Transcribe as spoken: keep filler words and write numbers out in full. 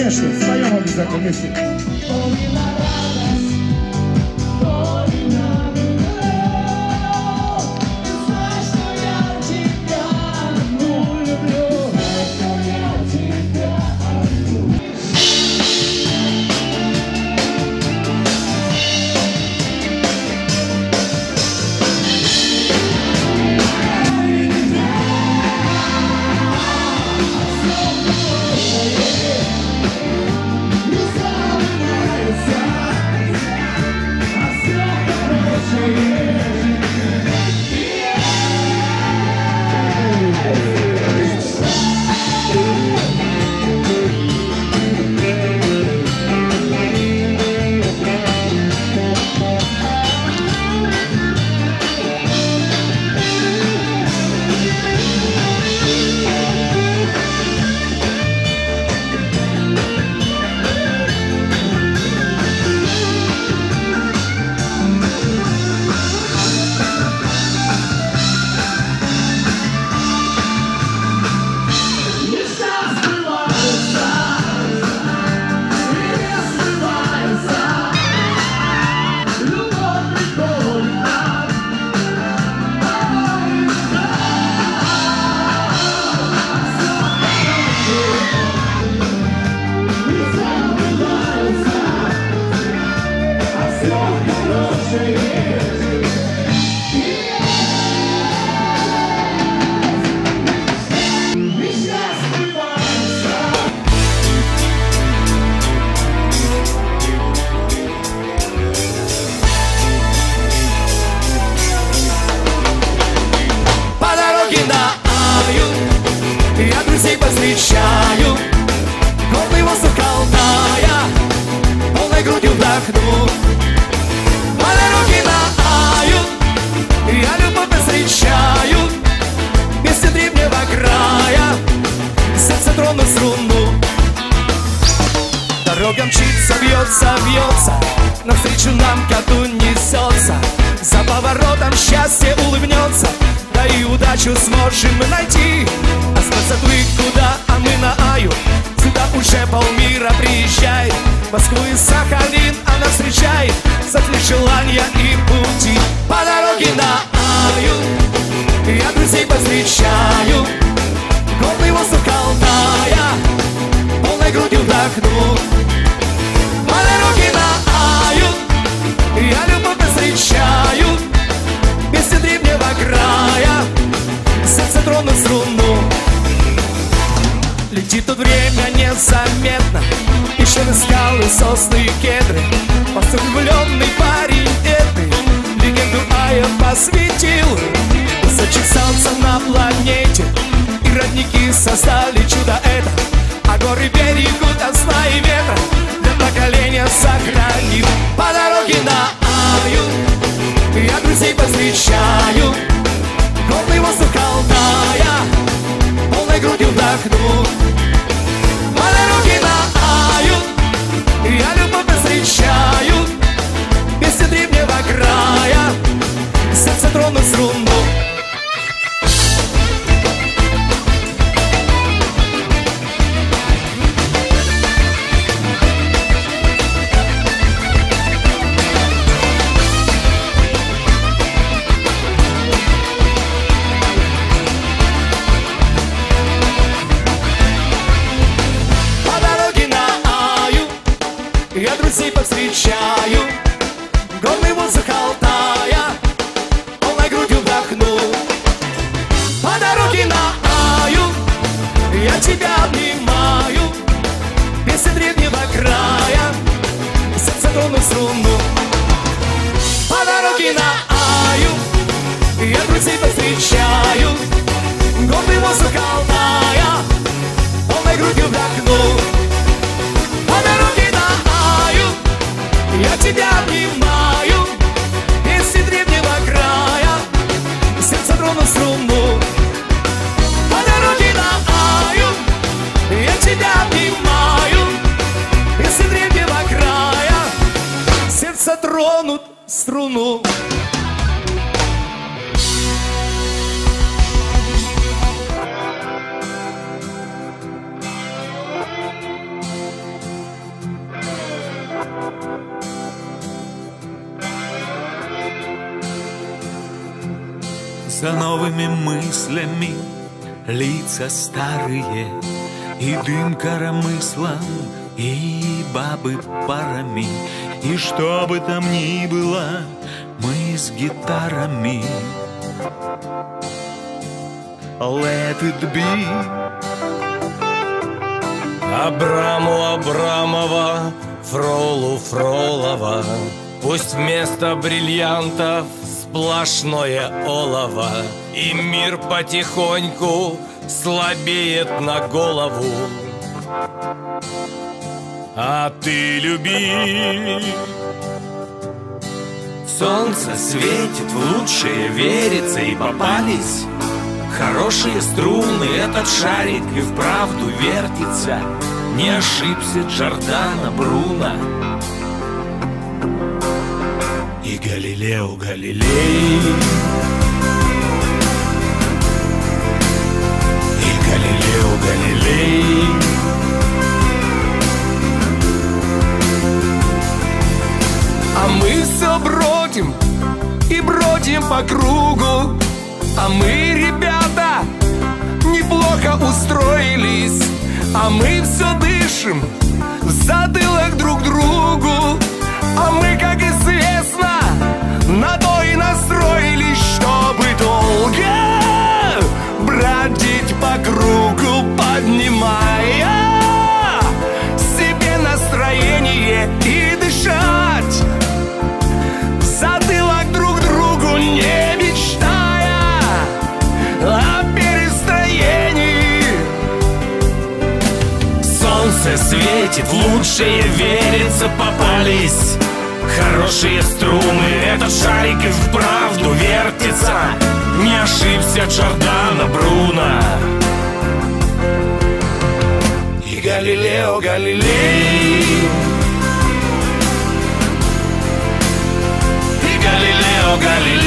конечно, встаем обязательно вместе. Встречаю горный воздух Алтая, полной грудью вдохну. По дороге на Аю я любовь встречаю, песни древнего края, сердце трону струну. Дорога мчится, бьется, бьется, навстречу нам году несется. За поворотом счастье улыбнется, да и удачу сможем мы найти. Остаться вы куда, а мы на Аю. Сюда уже полмира приезжает, Москву и Сахалин она встречает. Сотни желания и пути. По дороге на Аю я друзей повстречаю, горный воздух Алтая, полной грудью вдохну. По дороге на Аю я любовь встречаю, песни древнего края, сердце трону струну. Летит тут время незаметно, пещеры, скалы, сосны и кедры. Посыл влюбленный парень этой легенду Ая посвятил. Высочит солнце на планете, и родники создали чудо это. А горы берегут от сна и ветра, для поколения сохранив. По дороге на Аю я друзей повстречаю, горный воздух Алтая, полной грудью вдохну. По дороге на Аю я любовь встречаю, песни древнего края, сердце трону струну. Я друзей повстречаю, горный воздух Алтая, полной грудью вдохну. По дороге на Аю я тебя обнимаю, песни древнего края, сердце трону струну. По дороге на Аю я друзей повстречаю, горный воздух Алтая, полной грудью вдохну. Я тебя обнимаю, песни древнего края, сердце трону струну. По дороге на Аю я тебя обнимаю, песни древнего края, сердце тронут струну. За новыми мыслями лица старые, и дым коромыслом, и бабы парами. И что бы там ни было, мы с гитарами. Let it be. Абраму Абрамова, Фролу Фролова, пусть вместо бриллиантов сплошное олово, и мир потихоньку слабеет на голову. А ты люби. Солнце светит, в лучшее верится, и попались хорошие струны. Этот шарик и вправду вертится, не ошибся Джордано Бруно. И Галилео Галилей, и Галилео Галилей. А мы все бродим и бродим по кругу, а мы, ребята, неплохо устроились, а мы все дышим в затылок друг другу, а мы, как известно, на то и настроились, чтобы долго бродить по кругу, поднимая себе настроение и дышать в затылок друг другу, не мечтая о перестроении. Солнце светит, в лучшее верится, попались хорошие струны. Этот шарик и вправду вертится, не ошибся Джордано Бруно. И Галилео Галилей, и Галилео Галилей.